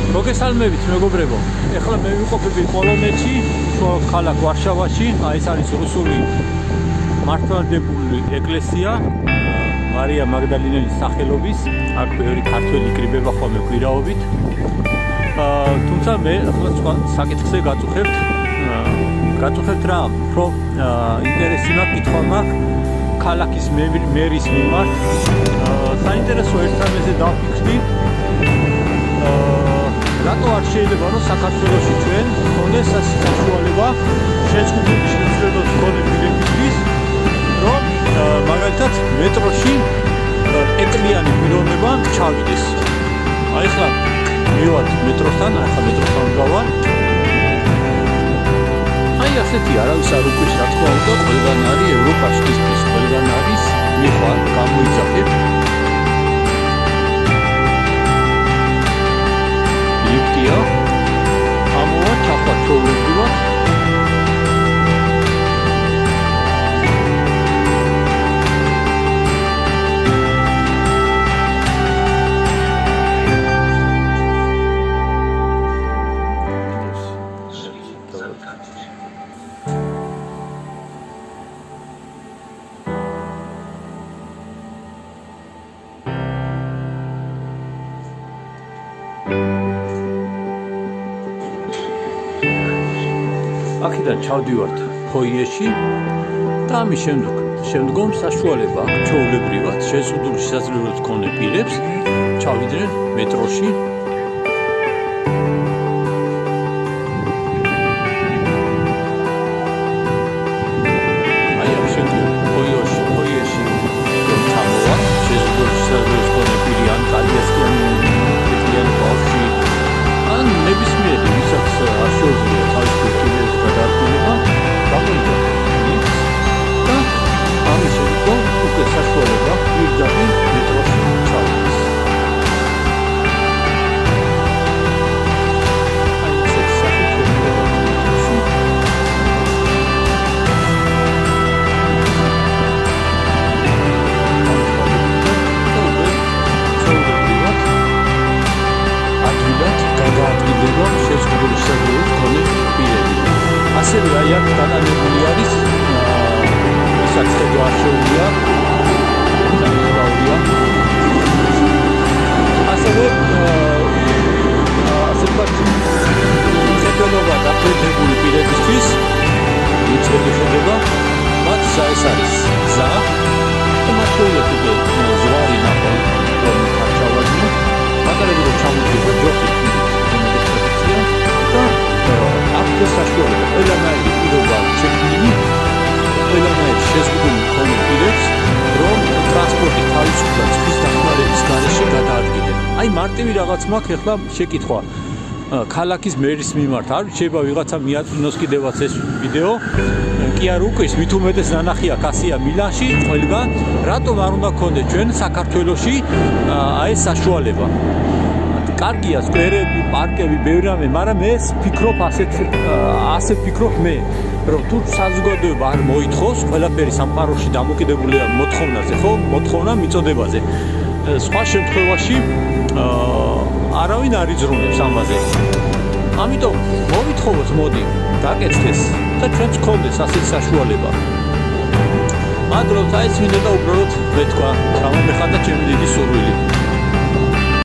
მოგესალმებით მეგობრებო. ეხლა მე ვიყოფები პოლონეთში, ქალაქ ვარშავაში. აი ეს არის რუსული მართლმადიდებელი ეკლესია, მარია მაგდალინელის სახელობის. აქ ბევრი ქართველი იკრიბება ხოლმე კვირაობით. თუმცა მე ახლა სხვა საკითხზე გაწუხებთ რა, რომ ინტერესი მაქვს, კითხვა მაქვს ქალაქის მერის მიმართ. საინტერესო ერთ რამეზე დავფიქრდი. რატო არ შეიძლება რომ საქართველოში ჩვენ გქონდეს საშუალება შეწყვილების შესაძლებლობის მქონე პირებისთვის, რომ მაგალითად მეტროში ეტლიანი პიროვნება ჩავიდეს. აი ხლა მივად მეტროსთან, ახლა მეტროსთან გავარ. აი ასეთი არავის არ უყვის, რა თქმა უნდა, ყველგან არის ევროპაში ის ყველგან არის, მიხარ გამოიძახებ. ლიფტია. ამოვა ჩახვა ჩოვიდივარ. აქედან ჩავდივართ ფოიეში და ამის შემდგომ საშუალება აქვს ჩვეულებრივად შეზღუდული შესაძლებლობის მქონე პირებს ჩავიდნენ მეტროში. აი ამ შემდგომ ფოიეში ჩამოვა შეზღუდული შესაძლებლობის მქონე პირი ან კალიასკიანი ბავშვი ან ნებისმიერი ვისაც არ შეუძლია თავის პირებს გადაადგილება გამოიძახა და ამის შემდგომ უკვე საშუალება პირდაპირ მეტროში ჩავიდეს. აი ესეც საკუთრებული მეტროში. გადაადგილება შეზღუდული შესაძლებლობის მქონე პირები. ასევე აი აქ დატანებული არის ვისაც ხედვა არ შეუძლია დამთავრებია. ასევე ასე ვთქვათ ხედველობა დაფუძნებული პირებისთვის უცხოელი ხედვა მათ ეს არის გზა და მათ შეუძლიათ უკვე ზღვარი ნახონ რომ ჩავარდნენ მაგალითად რომ ჩამოვიდეს ჯოხი და აქ საშუალება ყველანაირი პირობა შექმნილი ყველანაირი შეზღუდული მქონე პირებს რომ ტრანსპორტი თავისუფლად წყლის დახმარების გარეშე გადაადგილდნენ. აი მარტივი რაღაც მაქვს ეხლა შეკითხვა ქალაქის მერის მიმართ. არ შეიძლება ვიღაცა მიაწვნოს კიდევაც ეს ვიდეო კი არ უყვის, მით უმეტეს ნანახი აქ ასია მილანში ყველგან. რატომ არ უნდა გქონდეს ჩვენ საქართველოში აი ეს საშუალება? კარგია სკვერები, პარკები, ბევრი რამე, მაგრამ ეს ფიქრობ ასე ფიქრობ მე, რომ თუ საზოგადოება არ მოითხოვს ყველაფერი სამყაროში დამოკიდებულია მოთხოვნაზე, ხო? მოთხოვნა მიწოდებაზე. სხვა შემთხვევაში არავინ არ იძრუნებს ამაზე. ამიტომ მოვითხოვოთ, მოდი, გაკეთდეს და ჩვენც გქონდეს ასეთი საშუალება. მაგრამ აი ეს მინდა და უბრალოდ მეთქვა, გამომეხატა ჩემი დიდი სურვილი.